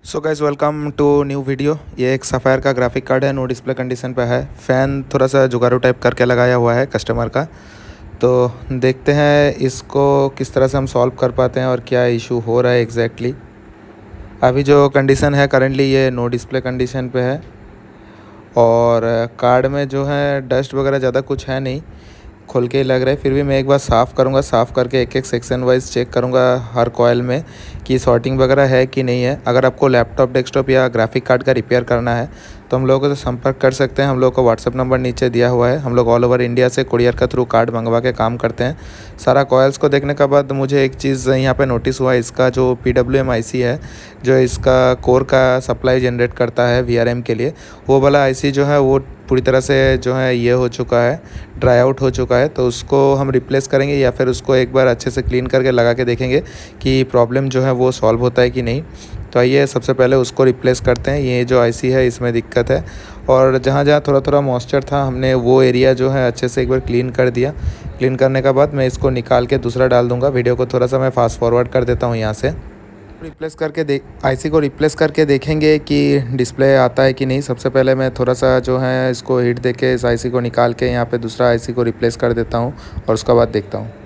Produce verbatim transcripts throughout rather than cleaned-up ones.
So guys welcome to new video. ये एक Sapphire का ग्राफिक कार्ड है, नो डिस्प्ले कंडीशन पे है। फ़ैन थोड़ा सा जुगाड़ू टाइप करके लगाया हुआ है कस्टमर का। तो देखते हैं इसको किस तरह से हम सॉल्व कर पाते हैं और क्या इशू हो रहा है एग्जैक्टली exactly। अभी जो कंडीशन है करेंटली ये नो डिस्प्ले कंडीशन पे है और कार्ड में जो है डस्ट वगैरह ज़्यादा कुछ है नहीं, खोल के ही लग रहा है। फिर भी मैं एक बार साफ़ करूँगा, साफ़ करके एक एक सेक्शन वाइज चेक करूँगा हर कॉइल में कि सॉर्टिंग वगैरह है कि नहीं है। अगर आपको लैपटॉप, डेस्कटॉप या ग्राफिक कार्ड का रिपेयर करना है तो हम लोगों से संपर्क कर सकते हैं। हम लोग को व्हाट्सअप नंबर नीचे दिया हुआ है। हम लोग ऑल ओवर इंडिया से कुरियर का थ्रू कार्ड मंगवा के काम करते हैं। सारा कॉइल्स को देखने के बाद मुझे एक चीज़ यहाँ पे नोटिस हुआ, इसका जो P W M I C है, जो इसका कोर का सप्लाई जनरेट करता है वी आर एम के लिए, वो वाला आई सी जो है वो पूरी तरह से जो है ये हो चुका है, ड्राई आउट हो चुका है। तो उसको हम रिप्लेस करेंगे या फिर उसको एक बार अच्छे से क्लीन करके लगा के देखेंगे कि प्रॉब्लम जो है वो सॉल्व होता है कि नहीं। तो आइए सबसे पहले उसको रिप्लेस करते हैं। ये जो आईसी है इसमें दिक्कत है और जहाँ जहाँ थोड़ा थोड़ा मॉइस्चर था हमने वो एरिया जो है अच्छे से एक बार क्लीन कर दिया। क्लीन करने के बाद मैं इसको निकाल के दूसरा डाल दूँगा। वीडियो को थोड़ा सा मैं फास्ट फॉरवर्ड कर देता हूँ यहाँ से। रिप्लेस करके देख आईसी को रिप्लेस करके देखेंगे कि डिस्प्ले आता है कि नहीं। सबसे पहले मैं थोड़ा सा जो है इसको हीट देके इस आईसी को निकाल के यहाँ पे दूसरा आईसी को रिप्लेस कर देता हूँ और उसके बाद देखता हूँ।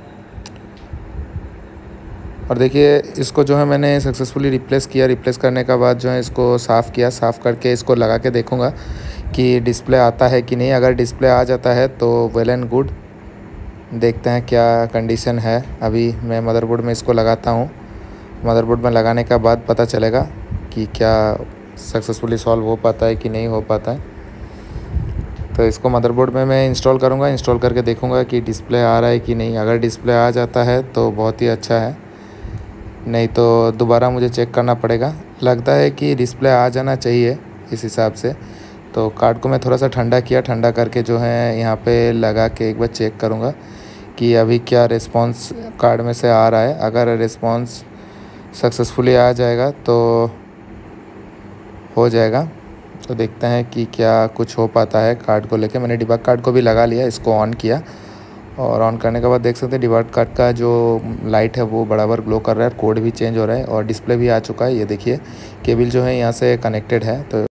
और देखिए इसको जो है मैंने सक्सेसफुली रिप्लेस किया। रिप्लेस करने के बाद जो है इसको साफ़ किया। साफ़ करके इसको लगा के देखूँगा कि डिस्प्ले आता है कि नहीं। अगर डिस्प्ले आ जाता है तो वेल एंड गुड। देखते हैं क्या कंडीशन है। अभी मैं मदरबोर्ड में इसको लगाता हूँ। मदरबोर्ड में लगाने के बाद पता चलेगा कि क्या सक्सेसफुली सॉल्व हो पाता है कि नहीं हो पाता है। तो इसको मदरबोर्ड में मैं इंस्टॉल करूँगा। इंस्टॉल करके देखूँगा कि डिस्प्ले आ रहा है कि नहीं। अगर डिस्प्ले आ जाता है तो बहुत ही अच्छा है, नहीं तो दोबारा मुझे चेक करना पड़ेगा। लगता है कि डिस्प्ले आ जाना चाहिए इस हिसाब से। तो कार्ड को मैं थोड़ा सा ठंडा किया। ठंडा करके जो है यहाँ पे लगा के एक बार चेक करूँगा कि अभी क्या रिस्पॉन्स कार्ड में से आ रहा है। अगर रिस्पॉन्स सक्सेसफुली आ जाएगा तो हो जाएगा। तो देखते हैं कि क्या कुछ हो पाता है कार्ड को लेके। मैंने डिबग कार्ड को भी लगा लिया, इसको ऑन किया और ऑन करने के बाद देख सकते हैं डिबग कार्ड का जो लाइट है वो बराबर ग्लो कर रहा है। कोड भी चेंज हो रहा है और डिस्प्ले भी आ चुका है। ये देखिए केबल जो है यहाँ से कनेक्टेड है। तो